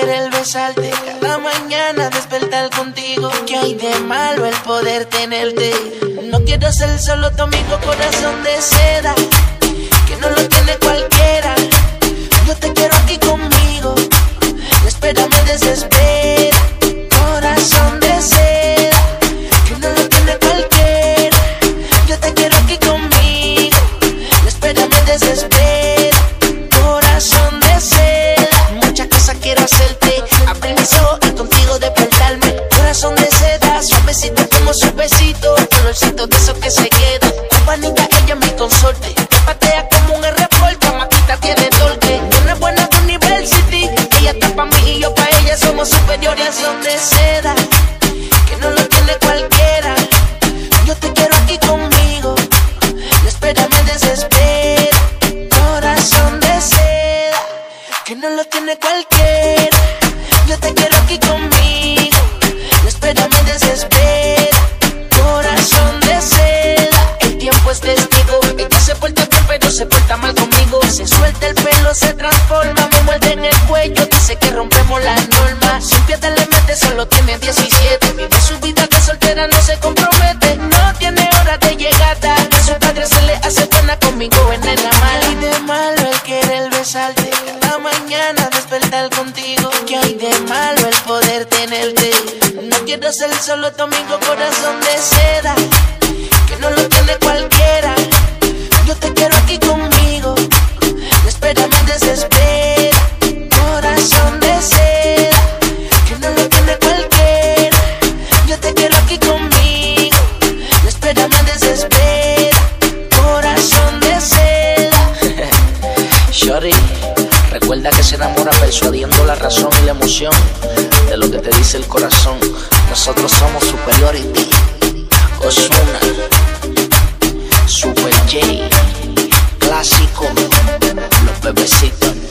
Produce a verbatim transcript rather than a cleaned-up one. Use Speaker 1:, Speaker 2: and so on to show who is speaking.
Speaker 1: querer besarte, cada mañana despertar contigo. ¿Qué hay de malo el poder tenerte? No quiero ser solo tu amigo, corazón de seda, que no lo tiene cualquiera. Yo te quiero aquí conmigo, y espera me desespera. Corazón de seda, que no lo tiene cualquiera. Yo te quiero aquí conmigo, y espera me desespera. Corazón de seda, muchas cosas quiero hacerte, abrir mis ojos y contigo despertarme. Corazón de seda, suavecito como su besito, colorcito de esos que se queda. Juanita, ella es mi consorte, te patea como un aeropuerto, maquita tiene torque. Una buena university, ella está pa' mí y yo pa' ella, somos superiores. Corazón de seda, que no lo tiene cualquiera. Yo te quiero aquí conmigo, y espera me desespera. Corazón de seda, que no lo tiene cualquiera. Yo te quiero aquí conmigo, y espera me desespera. Corazón de seda, el tiempo es testigo. Ella se porta bien pero se porta mal conmigo. Se suelta el pelo, se transforma, me muerde en el cuello, dice que rompemos las normas. Sin piedad le mete, solo tiene diecisiete. Vive su vida de soltera, no se compromete. No tiene hora de llegada, a su padre se le hace buena, conmigo en el amar. ¿Qué hay de malo el querer besarte, cada mañana despertar contigo? ¿Qué hay de malo el poder tenerte? No quiero ser solo tu amigo, corazón de seda, que no lo tiene cualquiera. Yo te quiero aquí conmigo, y espera me desespera. Corazón de seda, que no lo tiene cualquiera. Yo te quiero aquí conmigo, y espera me desespera. Corazón de seda.
Speaker 2: Shorty, recuerda que se enamora persuadiendo la razón y la emoción de lo que te dice el corazón. Nosotros somos Superiority, Ozuna, Super J, Clásico, Los Bebecitos.